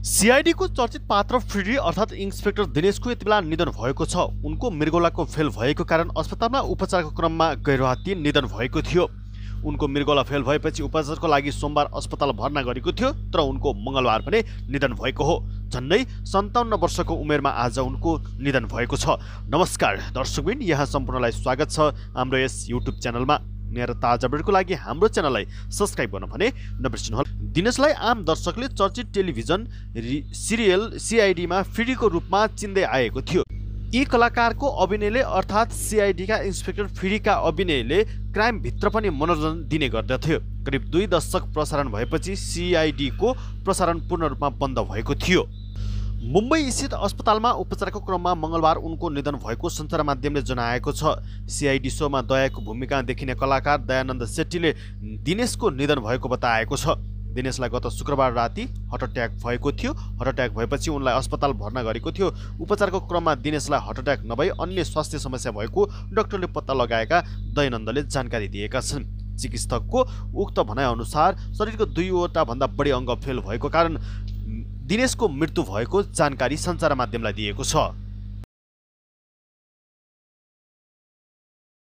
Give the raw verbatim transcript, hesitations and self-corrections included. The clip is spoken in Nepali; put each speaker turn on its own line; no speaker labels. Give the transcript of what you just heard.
सीआईडी को चर्चित पात्र फ्रिडी अर्थात् इन्सपेक्टर दिनेशको यति बेला निधन भएको छ। उनको मृगौलाको फेल भएको कारण अस्पतालमा उपचारको क्रममा गैर राति निधन भएको थियो। उनको मृगौला फेल भएपछि उपचारको लागि सोमबार अस्पताल भर्ना गरेको थियो, तर उनको मंगलबार पनि निधन भएको हो। झन्डै सन्ताउन्न वर्षको उमेरमा आज उनको निधन भएको छ। नमस्कार दर्शकबिन, यहाँ सम्पूर्णलाई स्वागत छ हाम्रो यस युट्युब च्यानलमा। नयाँ र ताजा अपडेटको लागि हाम्रो च्यानललाई सब्स्क्राइब गर्न भने नबिर्सनुहोला। दिनेशलाई आम दर्शकले चर्चित टेलिभिजन सिरियल सीआईडीमा फ्रिडीको रूपमा चिन्दै आएको थियो। यी कलाकारको अभिनयले अर्थात् सीआईडीका इन्सपेक्टर फ्रिडीका अभिनयले क्राइम भित्र पनि मनोरञ्जन दिने गर्दथ्यो। करिब दुई दशक प्रसारण भएपछि सीआईडीको प्रसारण पूर्ण रूपमा बन्द भएको थियो। मुम्बई स्थित अस्पतालमा उपचारको क्रममा मंगलबार उनको निधन भएको सञ्चार माध्यमले जनाएको छ। सीआईडी शोमा दयाको भूमिका देखिने कलाकार दयानन्द शेट्टीले दिनेशको निधन भएको बताएको छ। दिनेशलाई गत शुक्रबार राति हार्ट अट्याक भएको थियो। हार्ट अट्याक भएपछि उनलाई अस्पताल भर्ना गरेको थियो। उपचारको क्रममा दिनेशलाई हार्ट अट्याक नभई अन्य स्वास्थ्य समस्या भएको डाक्टरले पत्ता लगाएका दयानन्दले जानकारी दिएका छन्। चिकित्सकको उक्त भनाइअनुसार शरीरको दुईवटा भन्दा बढी अङ्ग फेल भएको कारण दिनेशको मृत्यु भएको जानकारी सञ्चार माध्यमलाई दिएको छ।